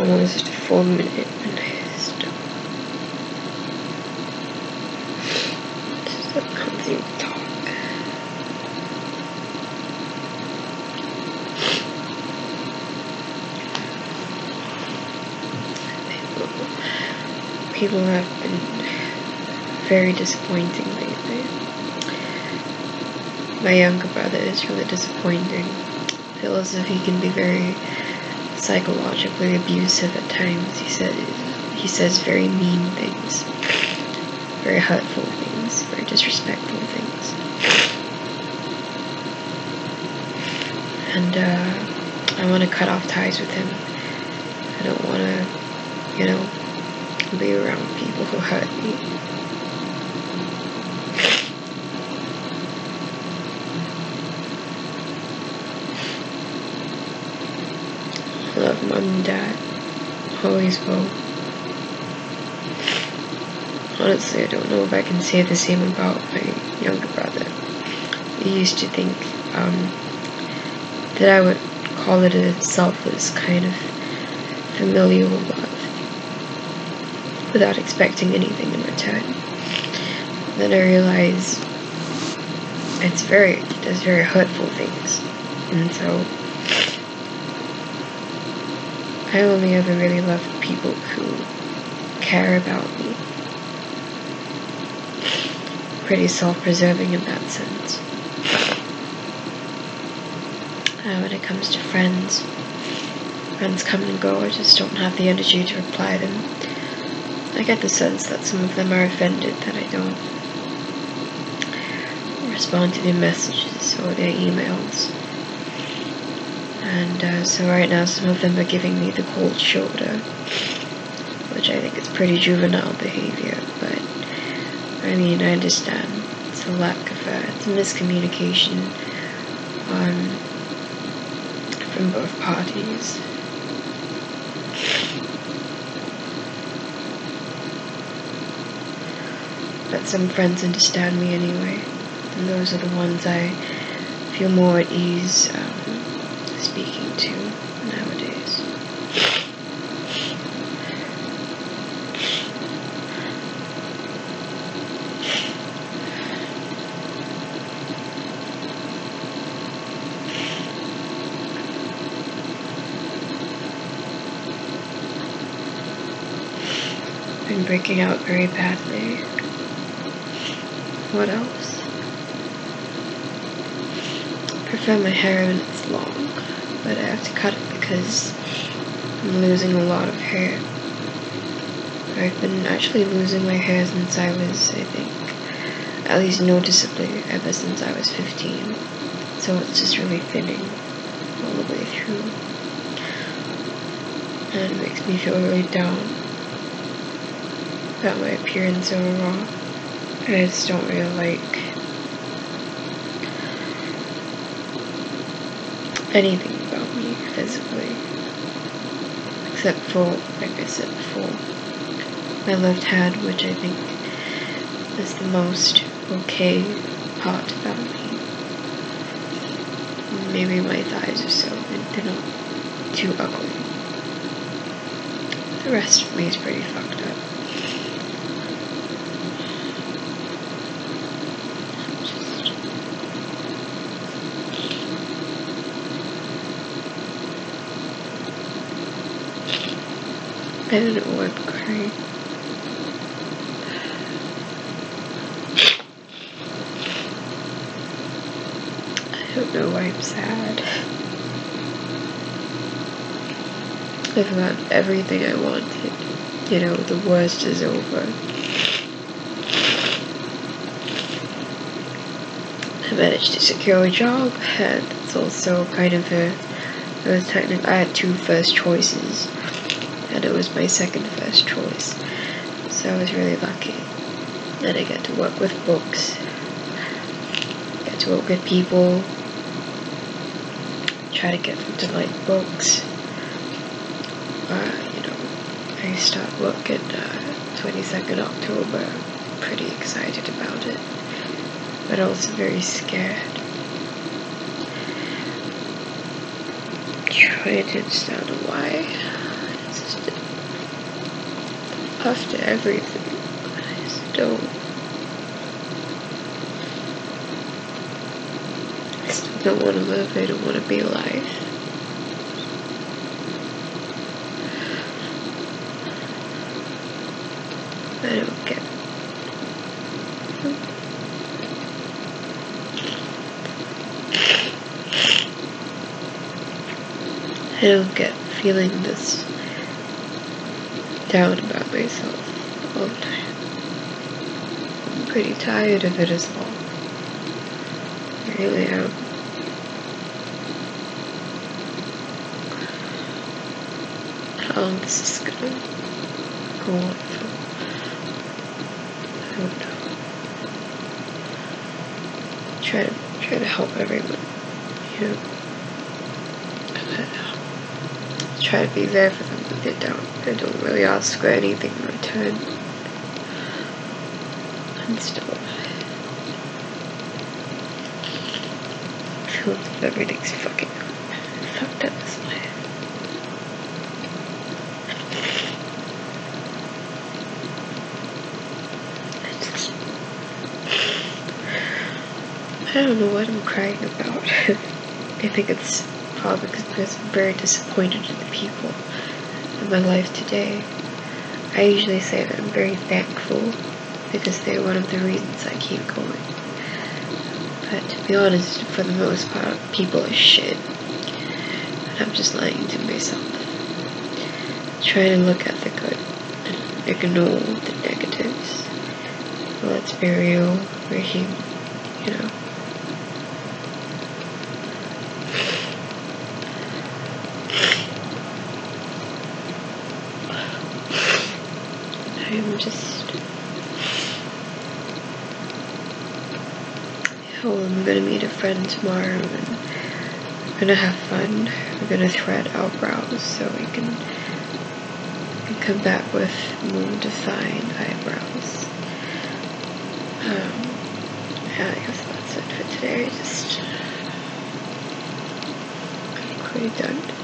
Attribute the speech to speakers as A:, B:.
A: almost 4 minutes. I can't seem to talk. People have been very disappointing lately. My younger brother is really disappointing. Feels as if he can be very psychologically abusive at times. He says very mean things, very hurtful things, very disrespectful things. And I want to cut off ties with him. I don't want to, be around people who hurt me. I love Mom and Dad. Always will. Honestly, I don't know if I can say the same about my younger brother. He used to think that I would call it a selfless kind of familial love without expecting anything in return. Then I realized he does very hurtful things, and so I only ever really love people who care about me. Pretty self-preserving in that sense. When it comes to friends come and go. I just don't have the energy to reply to them. I get the sense that some of them are offended that I don't respond to their messages or their emails. And so right now some of them are giving me the cold shoulder, which I think is pretty juvenile behavior, but I mean, I understand. It's a lack of, it's a miscommunication from both parties. But some friends understand me anyway, and those are the ones I feel more at ease speaking to nowadays. Been breaking out very badly. What else? I prefer my hair when it's long, but I have to cut it because I'm losing a lot of hair. I've been actually losing my hair since I was, I think, at least noticeably, ever since I was 15. So it's just really thinning all the way through. And it makes me feel really down about my appearance overall. And I just don't really like anything about me physically, except for, like I said before, my left hand, which I think is the most okay part about me. Maybe my thighs or so, they're not too ugly. The rest of me is pretty fucked up. I didn't want to cry. I don't know why I'm sad. I've gotten everything I wanted. The worst is over. I managed to secure a job, and it's also kind of I had two first choices, and it was my second first choice, so I was really lucky. And I get to work with books, get to work with people, try to get them to like books. I start work at 22nd October. I'm pretty excited about it, but also very scared. Trying to understand why. It's just after everything. I just don't. I still don't want to live. I don't want to be alive. I don't get it. I don't get feeling this down about myself all the time. I'm pretty tired of it as well. I really am. How long this is gonna go on for? I don't know. Try to help everyone, you know. Try to be there for them when they're down. I don't really ask for anything in return. And still, I feel as if everything's fucking fucked up this way. I don't know what I'm crying about. I think it's probably because I'm very disappointed in the people in my life today. I usually say that I'm very thankful because they're one of the reasons I keep going. But to be honest, for the most part, people are shit. And I'm just lying to myself. Trying to look at the good and ignore the negatives. Let's be real, we're human, you know. I'm just, well, I'm gonna meet a friend tomorrow and we're gonna have fun. We're gonna thread our brows so we can come back with more defined eyebrows. Yeah, I guess that's it for today. I'm pretty done.